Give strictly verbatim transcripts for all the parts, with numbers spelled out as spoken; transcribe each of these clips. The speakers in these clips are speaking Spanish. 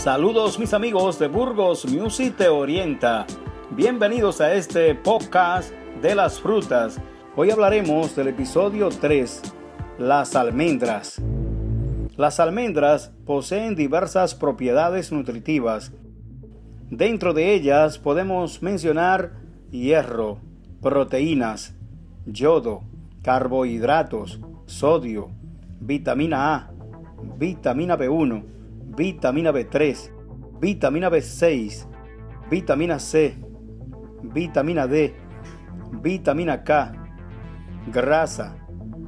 Saludos mis amigos de Burgos Music Te Orienta. Bienvenidos a este podcast de las frutas. Hoy hablaremos del episodio tres, las almendras. Las almendras poseen diversas propiedades nutritivas. Dentro de ellas podemos mencionar hierro, proteínas, yodo, carbohidratos, sodio, vitamina A, vitamina B uno, vitamina B tres, vitamina B seis, vitamina C, vitamina D, vitamina K, grasa,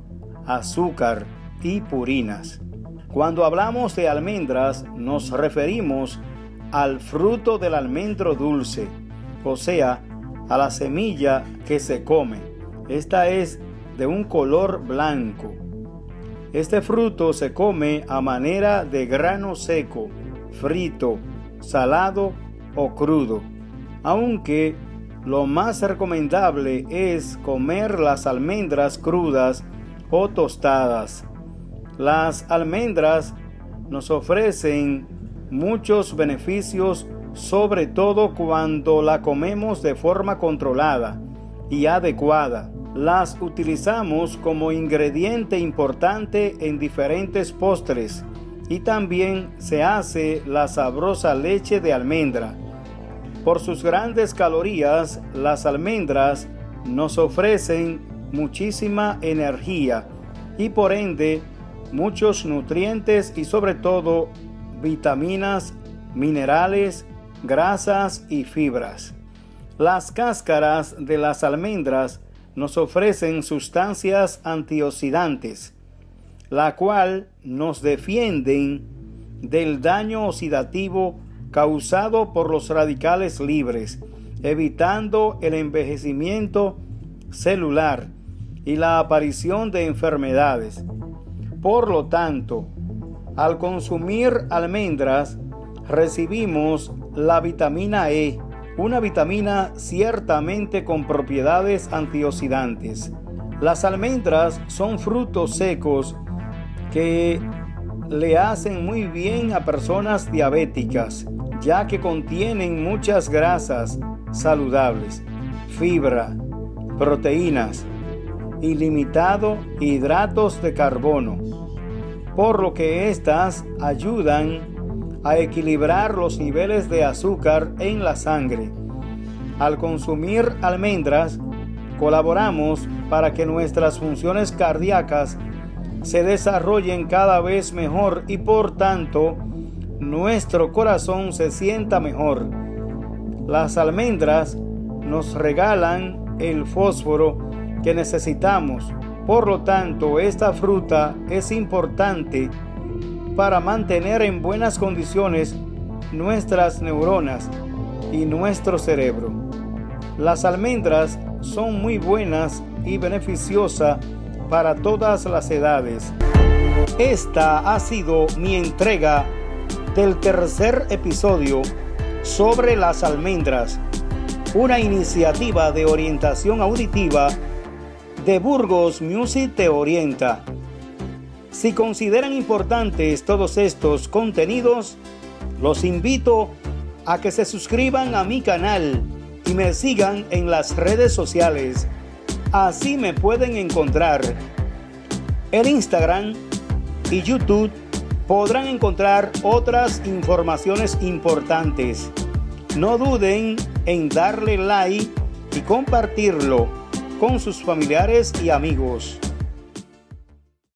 azúcar y purinas. Cuando hablamos de almendras, nos referimos al fruto del almendro dulce, o sea, a la semilla que se come. Esta es de un color blanco. Este fruto se come a manera de grano seco, frito, salado o crudo, aunque lo más recomendable es comer las almendras crudas o tostadas. Las almendras nos ofrecen muchos beneficios, sobre todo cuando la comemos de forma controlada y adecuada. Las utilizamos como ingrediente importante en diferentes postres y también se hace la sabrosa leche de almendra. Por sus grandes calorías, las almendras nos ofrecen muchísima energía y por ende muchos nutrientes y sobre todo vitaminas, minerales, grasas y fibras. Las cáscaras de las almendras nos ofrecen sustancias antioxidantes, la cual nos defienden del daño oxidativo causado por los radicales libres, evitando el envejecimiento celular y la aparición de enfermedades. Por lo tanto, al consumir almendras, recibimos la vitamina E, una vitamina ciertamente con propiedades antioxidantes. Las almendras son frutos secos que le hacen muy bien a personas diabéticas, ya que contienen muchas grasas saludables, fibra, proteínas, ilimitado hidratos de carbono, por lo que éstas ayudan a equilibrar los niveles de azúcar en la sangre. Al consumir almendras, colaboramos para que nuestras funciones cardíacas se desarrollen cada vez mejor y por tanto nuestro corazón se sienta mejor. Las almendras nos regalan el fósforo que necesitamos, por lo tanto esta fruta es importante para mantener en buenas condiciones nuestras neuronas y nuestro cerebro. Las almendras son muy buenas y beneficiosas para todas las edades. Esta ha sido mi entrega del tercer episodio sobre las almendras, una iniciativa de orientación auditiva de Burgos Music Te Orienta. Si consideran importantes todos estos contenidos, los invito a que se suscriban a mi canal y me sigan en las redes sociales. Así me pueden encontrar. En Instagram y YouTube podrán encontrar otras informaciones importantes. No duden en darle like y compartirlo con sus familiares y amigos.